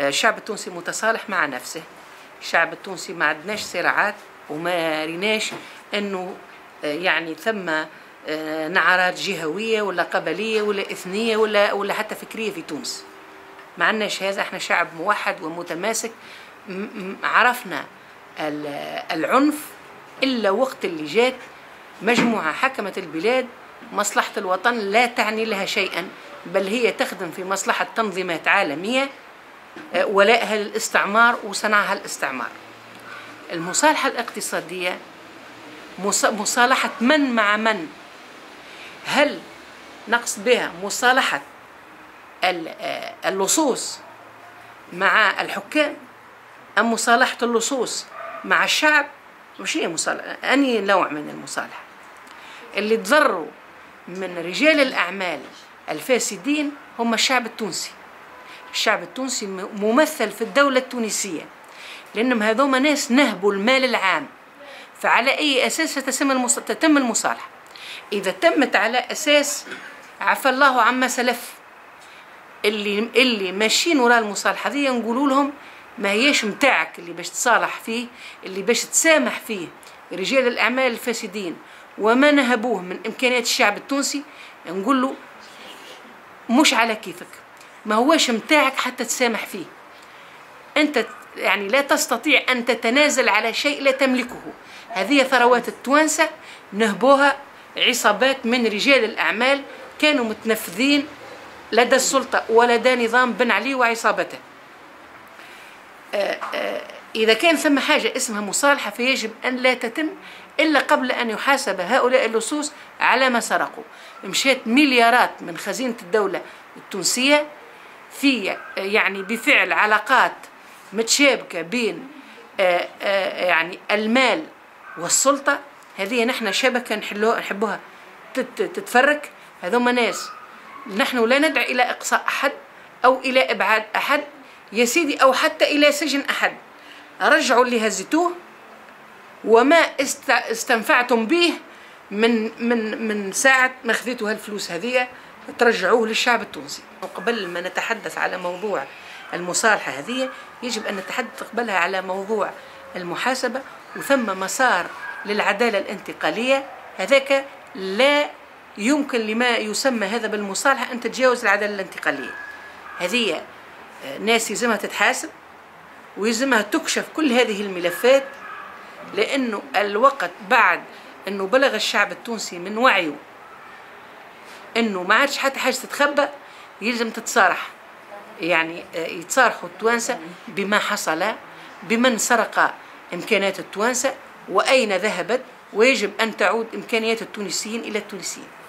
الشعب التونسي متصالح مع نفسه. الشعب التونسي ما عندناش صراعات، وما ريناش انه يعني ثم نعرات جهوية ولا قبلية ولا إثنية ولا حتى فكرية في تونس. ما عندناش هذا، احنا شعب موحد ومتماسك. عرفنا العنف إلا وقت اللي جات مجموعة حكمت البلاد مصلحة الوطن لا تعني لها شيئا، بل هي تخدم في مصلحة تنظيمات عالمية ولائها للاستعمار وصنعها الاستعمار. المصالحة الاقتصادية مصالحة من مع من؟ هل نقصد بها مصالحة اللصوص مع الحكام أم مصالحة اللصوص مع الشعب؟ وش هي مصالحة؟ أنهي نوع من المصالحة؟ اللي تضروا من رجال الأعمال الفاسدين هم الشعب التونسي. الشعب التونسي ممثل في الدولة التونسية، لأنهم هذوما ناس نهبوا المال العام. فعلى أي أساس تتم المصالحة؟ إذا تمت على أساس عفى الله عما سلف، اللي ماشيين وراء المصالحة دي نقولوا لهم ما هيش متاعك اللي باش تصالح فيه، اللي باش تسامح فيه رجال الأعمال الفاسدين وما نهبوه من إمكانيات الشعب التونسي. نقول له مش على كيفك، ما هوش متاعك حتى تسامح فيه. أنت يعني لا تستطيع أن تتنازل على شيء لا تملكه. هذه ثروات التوانسة نهبوها عصابات من رجال الأعمال كانوا متنفذين لدى السلطة ولدى نظام بن علي وعصابته. إذا كان ثم حاجة اسمها مصالحة فيجب أن لا تتم إلا قبل أن يحاسب هؤلاء اللصوص على ما سرقوا. مشيت مليارات من خزينة الدولة التونسية في يعني بفعل علاقات متشابكة بين يعني المال والسلطة. هذه نحن شبكة نحبوها تتفرك. هذوما ناس نحن لا ندعي إلى إقصاء أحد أو إلى إبعاد أحد يا سيدي، أو حتى إلى سجن أحد. رجعوا اللي هزتوه وما استنفعتم به من ساعة ما خذيتوا هالفلوس هذه ترجعوه للشعب التونسي. وقبل ما نتحدث على موضوع المصالحة هذه يجب أن نتحدث قبلها على موضوع المحاسبة، وثم مسار للعدالة الانتقالية. هذاك لا يمكن لما يسمى هذا بالمصالحة أن تتجاوز العدالة الانتقالية. هذه ناس يلزمها تتحاسب ويلزمها تكشف كل هذه الملفات، لأنه الوقت بعد أنه بلغ الشعب التونسي من وعيه أنه ما عادش حتى حاجة تتخبى، يلزم تتصارح. يعني يتصارحوا التوانسة بما حصل، بمن سرق إمكانيات التوانسة وأين ذهبت، ويجب أن تعود إمكانيات التونسيين إلى التونسيين.